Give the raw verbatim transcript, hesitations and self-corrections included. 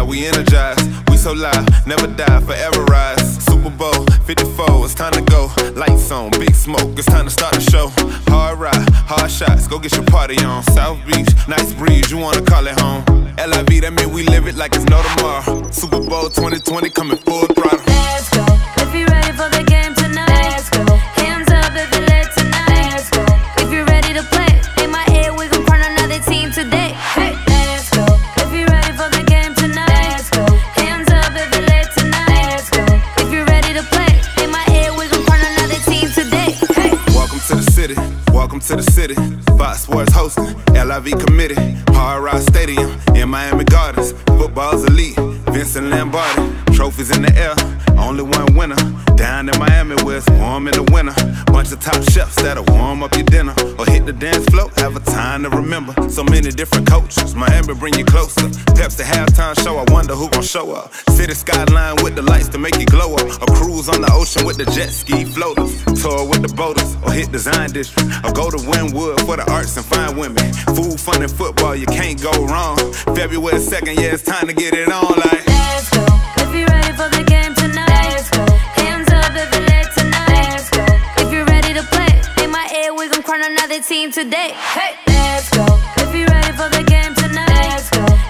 we energize. We so live, never die, forever rise. Super Bowl fifty-four, it's time to go. Lights on, big smoke, it's time to start the show. Hard ride, hard shots, go get your party on. South Beach, nice breeze, you wanna call it home. L I V, that mean we live it like it's no tomorrow. Super Bowl twenty twenty coming full throttle. Let's go, if you're ready for the game tonight. Let's go, hands up if you're late tonight. Let's go, if you're ready to play. In my ear, we gon' crown another team today. Hey, let's go, if you're ready for the game tonight. Let's go, hands up if you're late tonight. Let's go, if you're ready to play. In my ear, we gon' crown another team today. Hey, welcome to the city, welcome to the city. Fox Sports hosting, L I V committee. Hard Rock Stadium in Miami Gardens. Football's elite, Vincent Lombardi. Trophies in the air, only one winner. Down in Miami where it's warm in the winter. Bunch of top chefs that'll warm up your dinner. Or hit the dance floor, have a time to remember. So many different coaches, Miami bring you closer. Peps the halftime show, I wonder who gon' show up. City skyline with the lights to make you glow up. Or cruise on the ocean with the jet ski floaters. Tour with the boaters, or hit Design District. Or go to Wynwood for the arts and fine women. Food, fun, and football, you can't go wrong. February second, yeah, it's time to get it on like. let's go, if you're ready for the game tonight. Let's go, hands up if you're late tonight. Let's go, if you're ready to play. In my ear, we gon' crown another team today. Hey, let's go, if you're ready for the game tonight. Let's go,